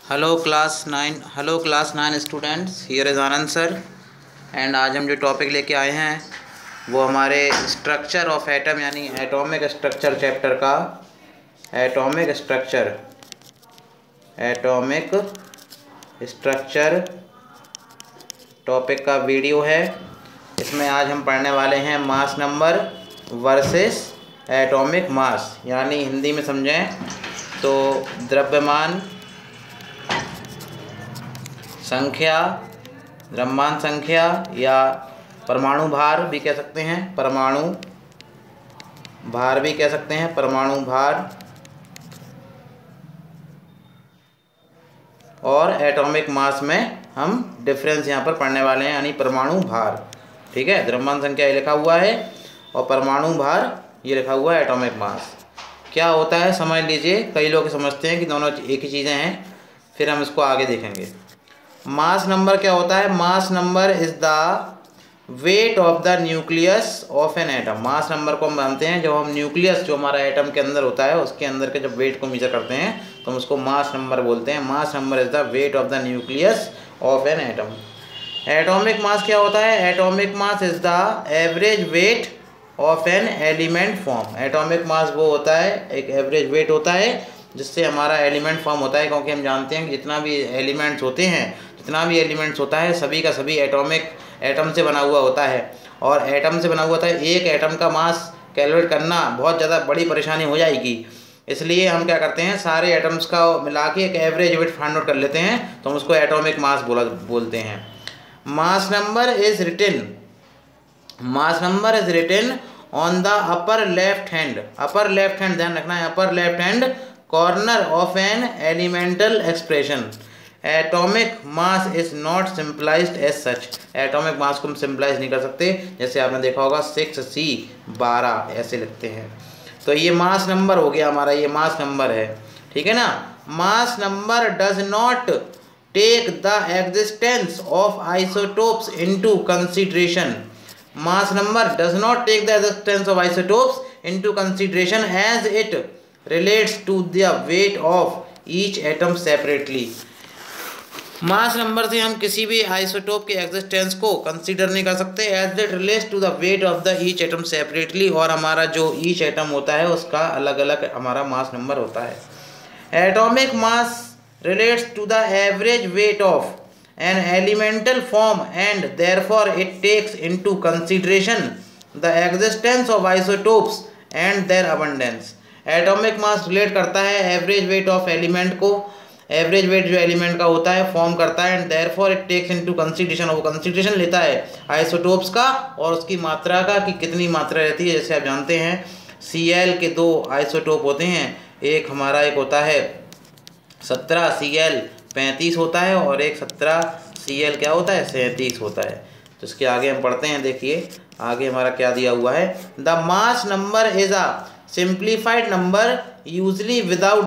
Hello class 9 students, here is Anand sir. And आज हम जो टॉपिक लेके आए हैं वो हमारे स्ट्रक्चर ऑफ एटम यानी एटॉमिक स्ट्रक्चर चैप्टर का एटॉमिक स्ट्रक्चर टॉपिक का वीडियो है। इसमें आज हम पढ़ने वाले हैं mass number versus atomic mass, यानी हिंदी में समझें तो द्रव्यमान संख्या, द्रव्यमान संख्या या परमाणु भार भी कह सकते हैं, परमाणु भार भी कह सकते हैं, परमाणु भार और एटॉमिक मास में हम डिफरेंस यहाँ पर पढ़ने वाले हैं, यानी परमाणु भार। ठीक है, द्रव्यमान संख्या ये लिखा हुआ है और परमाणु भार ये लिखा हुआ है एटॉमिक मास। क्या होता है समझ लीजिए, कई लोग समझते हैं कि दोनों एक ही चीज़ें हैं, फिर हम इसको आगे देखेंगे। मास नंबर क्या होता है? Mass number is the weight of the nucleus of an atom. Mass number को हम मानते हैं जब हम न्यूक्लियस जो हमारा एटम के अंदर होता है उसके अंदर के जब वेट को मेजर करते हैं तो हम उसको मास नंबर बोलते हैं। Mass number is the weight of the nucleus of an atom. Atomic mass क्या होता है? Atomic mass is the average weight of an element form. Atomic mass वो होता है, एक एवरेज वेट होता है जिससे हमारा एलिमेंट फॉर्म होता है, क्योंकि हम जानते हैं कि जितना भी एलिमेंट्स होता है सभी का सभी एटम से बना हुआ होता है, और एटम से बना हुआ होता है। एक एटम का मास कैलकुलेट करना बहुत ज़्यादा बड़ी परेशानी हो जाएगी, इसलिए हम क्या करते हैं, सारे एटम्स का मिला के एक एवरेज वेट फाइंड आउट कर लेते हैं, तो हम उसको एटॉमिक मास बोलते हैं। Mass number is written on the upper left hand, ध्यान रखना है, upper left hand corner of an elemental expression. Atomic mass is not simplified as such. Atomic mass को हम सिंपलाइज नहीं कर सकते, जैसे आपने देखा होगा 6C12 ऐसे लिखते हैं। तो ये मास नंबर हो गया हमारा, ये मास नंबर है, ठीक है ना। Mass number does not take the existence of isotopes into consideration. Mass number does not take the existence of isotopes into consideration as it relates to the weight of each atom separately। Mass number से हम किसी भी isotope के existence को consider नहीं कर सकते, as it relates to the weight of the each atom separately, और हमारा जो ईच एटम होता है उसका अलग अलग हमारा मास नंबर होता है। Atomic mass relates to the average weight of an elemental form and therefore it takes into consideration the existence of isotopes and their abundance. Atomic mass relate करता है एवरेज वेट ऑफ एलिमेंट को, average weight जो element का होता है form करता है, and therefore it takes into consideration, वो कंसीडरेशन लेता है आइसोटोप्स का और उसकी मात्रा का कि कितनी मात्रा रहती है। जैसे आप जानते हैं Cl के 2 आइसोटोप होते हैं, एक हमारा एक होता है 17Cl35 होता है और एक 17Cl क्या होता है 37 होता है। तो इसके आगे हम पढ़ते हैं, देखिए आगे हमारा क्या दिया हुआ है। The mass number is a simplified number usually without